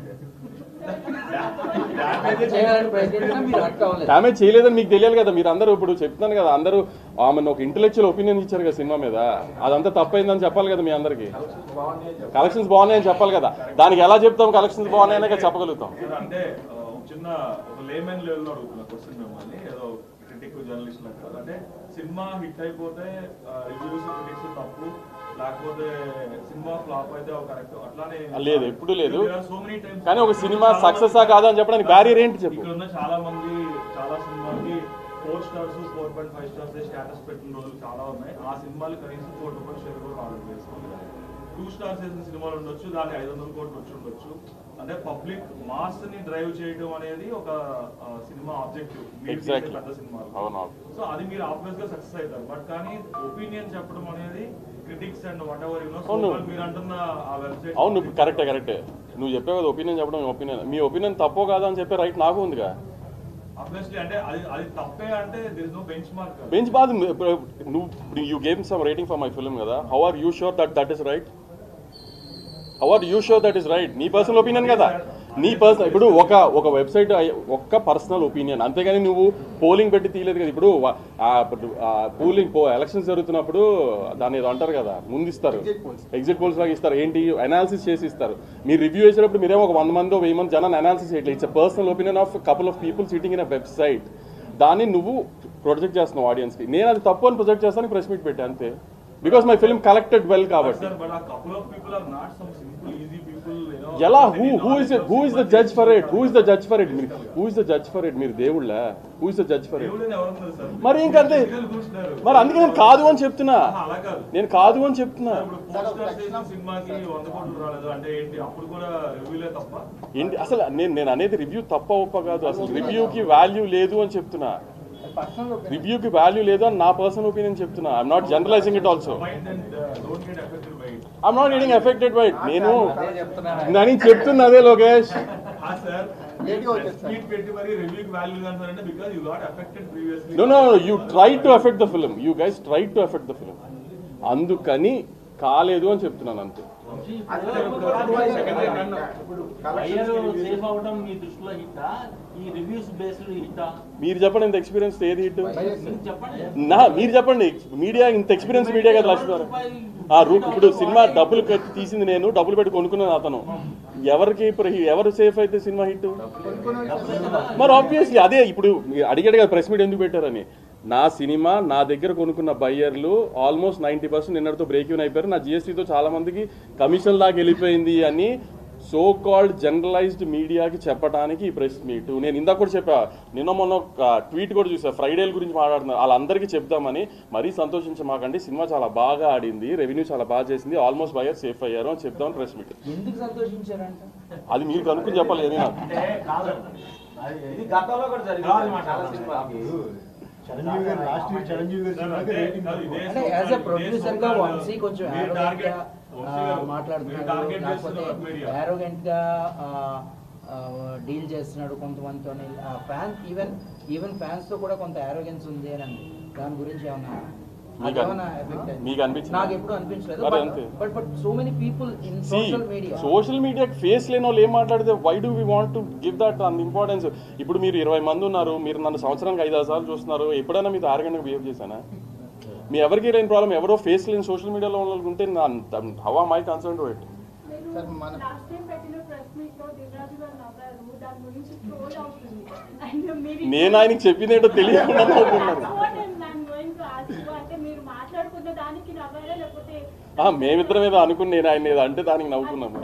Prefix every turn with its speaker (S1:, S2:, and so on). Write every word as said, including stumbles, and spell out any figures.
S1: Damage చేయలేదని మీకు తెలియాలి కదా. మీరు అందరూ ఇప్పుడు చెప్తున్నాను కదా, అందరూ ఆమెను ఒక ఇంటెలెక్చువల్ ఒపీనియన్ ఇచ్చారు కదా సినిమా మీద, అదంతా తప్పైందని చెప్పాలి కదా మీ అందరికి. కలెక్షన్స్ బాగున్నాయని చెప్పాలి కదా. దానికి ఎలా చెప్తాం కలెక్షన్స్ బాగున్నాయనే కదా చెప్పగలుగుతాం.
S2: అంటే చిన్న ఒక లేమెన్ లెవెల్లో అడుగుతున్నా క్వశ్చన్ మిమ్మల్ని, ఏదో క్రిటిక్ జర్నలిస్ట్ లాగా. అంటే సినిమా హిట్ అయిపోతే రివ్యూస్ క్రిటిక్స్ తప్పు, లేకపోతే సినిమా ఫ్లాప్ అయితే ఒక కరెక్ట్ అట్లానే
S1: లేదు, ఎప్పుడు లేదు. కానీ ఒక సినిమా సక్సెస్ కాదా అని చెప్పడానికి బ్యారియర్ ఏంటి చెప్పు.
S2: ఇక్కడ ఉన్న చాలా మంది చాలా సినిమాకి four stars four point five stars status పెట్టిన రోజులు చాలా ఉన్నాయి. ఆ సినిమాలు కనీసం కోటి రూపాయలు షేర్ కూడా ఆర్డర్ చేసుకోవాలి. టూ స్టార్స్ వేసిన సినిమాలు ఉండొచ్చు, దానికి ఐదు వందల కోట్లు వచ్చి ఉండొచ్చు. అంటే పబ్లిక్ మాస్ ని డ్రైవ్ చేయడం అనేది ఒక సినిమా ఆబ్జెక్టివ్ పెద్ద సినిమా. సో అది మీరు ఆబ్వియస్ గా సక్సెస్ అవుతారు. బట్ కానీ ఒపీనియన్ చెప్పడం అనేది critics and whatever you know మీరు అంటున్న ఆ వెబ్సైట్.
S1: అవును, కరెక్టే కరెక్టే నువ్వు చెప్పావు కదా ఒపీనియన్ చెప్పడం. ఒపీనియన్ మీ ఒపీనియన్ తప్పో కాదా అని చెప్పే రైట్ నాకు ఉందిగా.
S2: ఆబ్వియస్లీ అంటే అది అది తప్పే అంటే there is no benchmark.
S1: Benchmark నువ్వు you gave some rating for my film కదా. How are you sure that that is right? How are you sure that is right? నీ పర్సనల్ ఒపీనియన్ కదా. నీ personal ఇప్పుడు ఒక ఒక website ఒక్క personal opinion, అంతేగాని నువ్వు పోలింగ్ పెట్టి తీయలేదు కదా. ఇప్పుడు పోలింగ్ పో ఎలక్షన్స్ జరుగుతున్నప్పుడు దాన్ని ఏదో అంటారు కదా, ముందు ఇస్తారు ఎగ్జిట్ పోల్స్ లాగా ఇస్తారు. ఏంటి అనాలిసిస్ చేసి ఇస్తారు. మీరు రివ్యూ చేసేటప్పుడు మీరేమో ఒక వంద మంది వెయ్యి మంది జనాన్ని అనాలిసిస్ చేయట్లేదు. It's a personal opinion of couple of people sitting in a website. దాన్ని నువ్వు ప్రొజెక్ట్ చేస్తున్నావు ఆడియన్స్కి. నేను అది తప్పు అని ప్రొజెక్ట్ చేస్తాను, ప్రెస్ మీట్ పెట్టా అంతే. Because my film collected well కాబట్టి.
S2: Sir, but a couple of people are not some simple easy people, you know.
S1: ఎలా who who is it, who is the judge for it? Who is the judge for it? Who is the judge for it? మీరు దేవుళ్ళ? Who is the judge for it?
S2: దేవుళ్ళని ఎవరు ఉన్నారు sir?
S1: మరి ఇంకంతే. మరి అందుకే నేను కాదు అని చెప్తున్నా.
S2: అలా కాదు. నేను
S1: కాదు అని చెప్తున్నా.
S2: ఇప్పుడు పోస్టర్ చేసిన సినిమాకి వంద కోట్లు రాలేదు అంటే ఏంటి? అప్పుడు కూడా రివ్యూలే తప్ప.
S1: ఏంటి అసలు నేను నేను అనేది రివ్యూ తప్ప ఒప్ప కాదు. అసలు రివ్యూకి వాల్యూ లేదు అని చెప్తున్నా. రివ్యూకి వాల్యూ లేదు అని నా పర్సనల్ ఒపీనియన్ చెప్తున్నా. I'm not generalising it also. I'm not getting affected by it. నేను నేను చెప్తున్నా అదే Lokesh. No no you tried to affect the film. You guys tried to affect the film. అందుకని కాలేదు అని చెప్తున్నాను అంతే. మీరు చెప్పండి ఇంత ఎక్స్పీరియన్స్ ఏది హిట్? నా మీరు చెప్పండి. మీడియా ఇంత ఎక్స్పీరియన్స్ మీడియా కదా లక్ష్మీ. ఆ రూట్ ఇప్పుడు సినిమా డబ్బులు పెట్టి తీసింది నేను, డబ్బులు పెట్టి కొనుక్కున్నాను అతను. ఎవరికి ఇప్పుడు ఎవరు సేఫ్ అయితే సినిమా హిట్? మరి ఆబ్వియస్లీ అదే ఇప్పుడు అడిగాడు కదా ప్రెస్ మీట్ ఎందుకు పెట్టారని. నా సినిమా నా దగ్గర కొనుక్కున్న బయ్యర్లు ఆల్మోస్ట్ నైంటీ పర్సెంట్ నిన్నటితో బ్రేక్ ఈవెన్ అయిపోయారు. నా జిఎస్టీతో చాలా మందికి కమిషన్ లాగా వెళ్ళిపోయింది అని సో కాల్డ్ జనరలైజ్డ్ మీడియాకి చెప్పడానికి ఈ ప్రెస్ మీట్. నేను ఇందాక కూడా చెప్పా, నిన్న మొన్న ఒక ట్వీట్ కూడా చూసా, ఫ్రైడేల గురించి మాట్లాడుతున్నారు. వాళ్ళందరికీ చెప్దామని. మరీ సంతోషించమాకండి, సినిమా చాలా బాగా ఆడింది, రెవెన్యూ చాలా బాగా చేసింది, ఆల్మోస్ట్ బయర్ సేఫ్ అయ్యారు అని చెప్దామని ప్రెస్ మీట్. అది మీరు కనుక్కుని చెప్పాలి. ఏది నాకు
S3: డీల్ చేస్తున్నాడు కొంతమందితో. ఫ్యాన్స్ ఈవెన్ ఈవెన్ ఫ్యాన్స్ తో కూడా కొంత ఆరోగెన్స్ ఉంది అని, దాని గురించి ఏమన్నా
S1: నాకు ఎప్పుడు
S3: అనిపించలేదు. But but so many people in social media
S1: social మీడియాకి ఫేస్ లేని వాళ్ళు ఏం మాట్లాడితే why do we want to give that అంత ఇంపార్టెన్స్? ఇప్పుడు మీరు ఇరవై మంది ఉన్నారు, మీరు నన్ను సంవత్సరానికి ఐదు ఆరు సార్లు చూస్తున్నారు. ఎప్పుడైనా మీతో ఆరోగ్యంగా బిహేవ్ చేశానా? మీ ఎవరికి లేని ప్రాబ్లం ఎవరో ఫేస్ లేని సోషల్ మీడియాలో ఉంటే how am I concerned to it? నేను ఆయనకి చెప్పింది ఏంటో తెలియకుండా మేమిద్దరం ఏదో అనుకుని నేను ఆయన ఏదో అంటే దానికి నవ్వుకున్నాము.